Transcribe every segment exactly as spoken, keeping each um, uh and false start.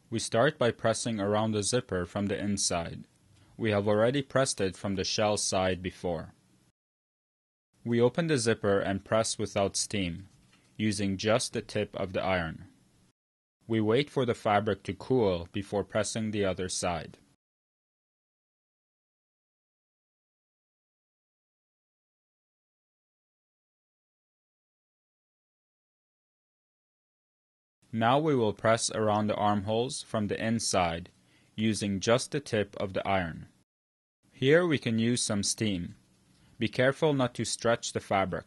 We start by pressing around the zipper from the inside. We have already pressed it from the shell side before. We open the zipper and press without steam, using just the tip of the iron. We wait for the fabric to cool before pressing the other side. Now we will press around the armholes from the inside, using just the tip of the iron. Here we can use some steam. Be careful not to stretch the fabric.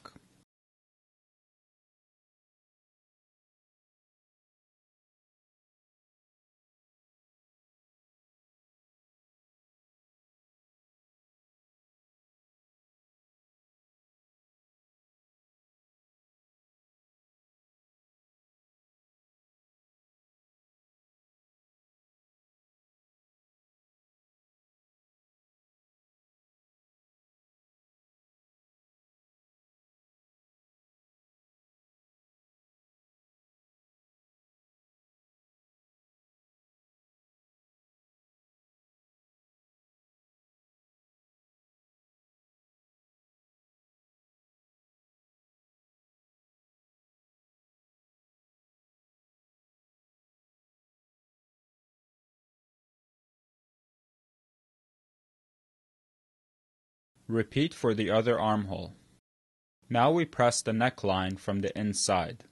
Repeat for the other armhole. Now we press the neckline from the inside.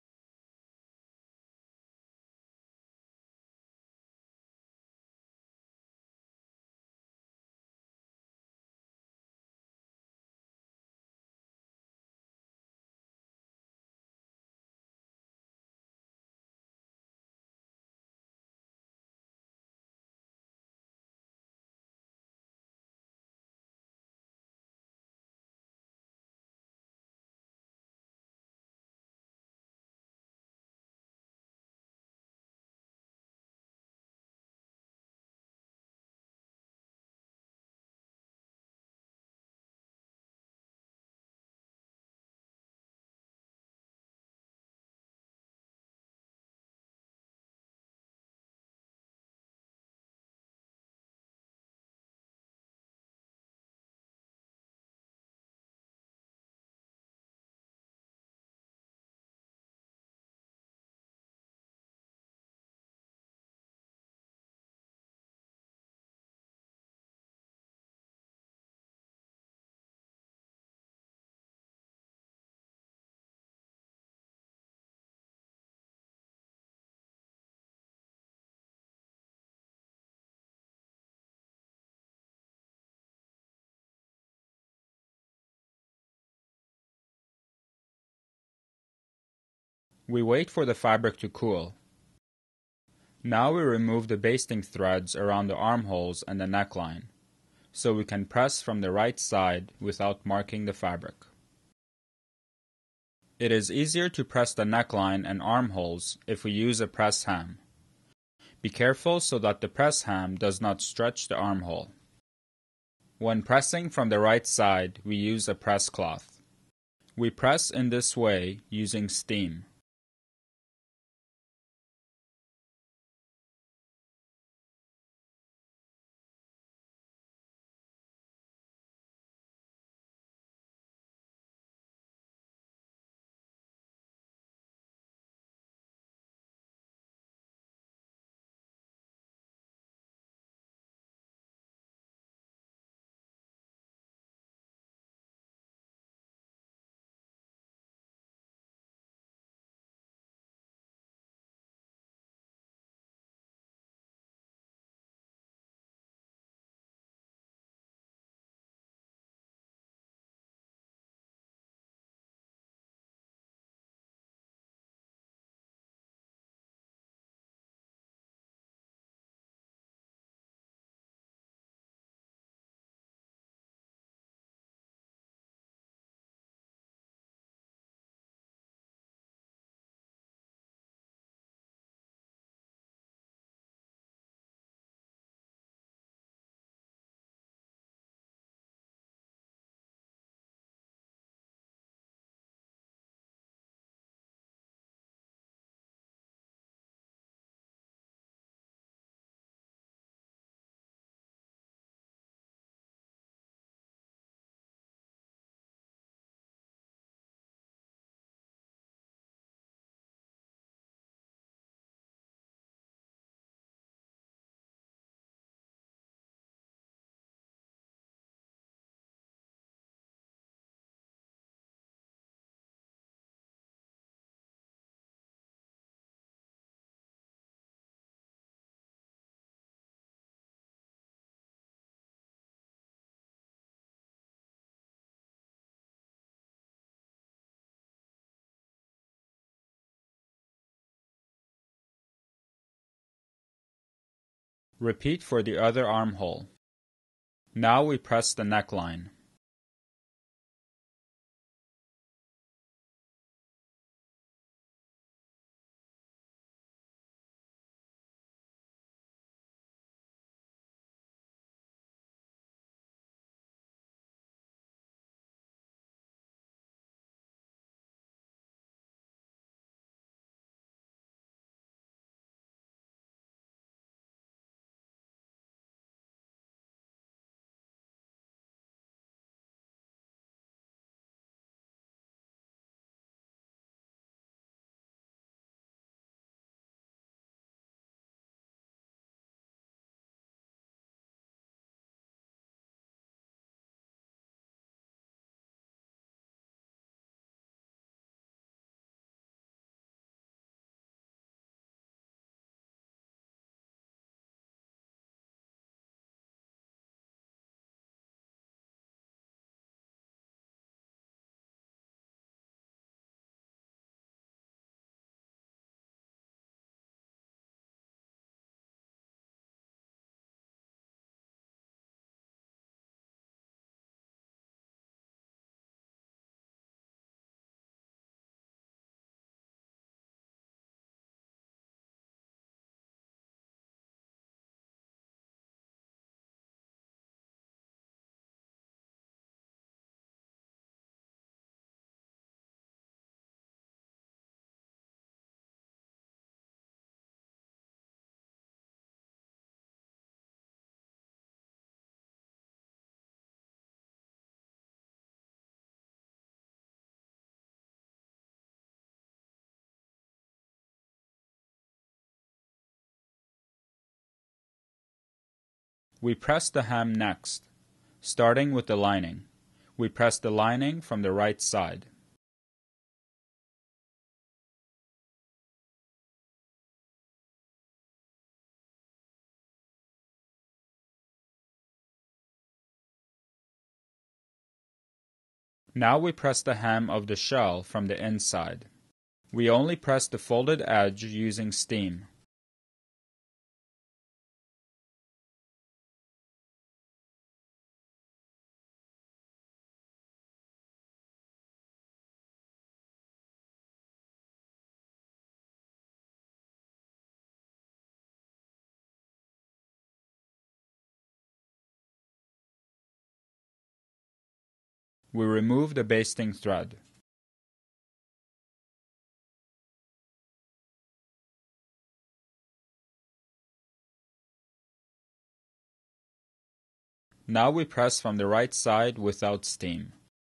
We wait for the fabric to cool. Now we remove the basting threads around the armholes and the neckline, so we can press from the right side without marking the fabric. It is easier to press the neckline and armholes if we use a press ham. Be careful so that the press ham does not stretch the armhole. When pressing from the right side, we use a press cloth. We press in this way using steam. Repeat for the other armhole. Now we press the neckline. We press the hem next, starting with the lining. We press the lining from the right side. Now we press the hem of the shell from the inside. We only press the folded edge using steam. We remove the basting thread. Now we press from the right side without steam.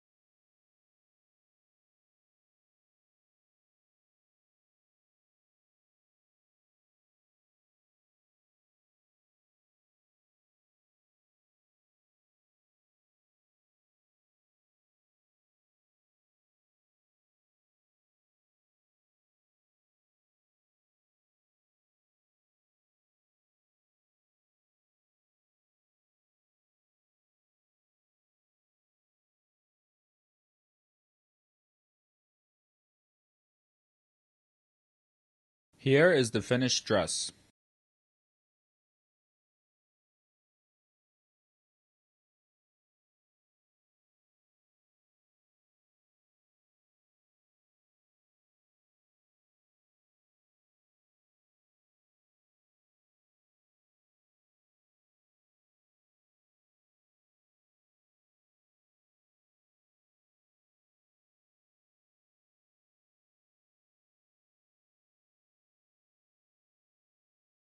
Here is the finished dress.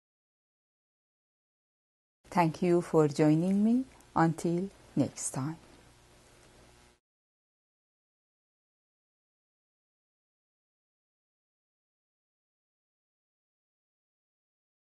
Thank you for joining me. Until next time.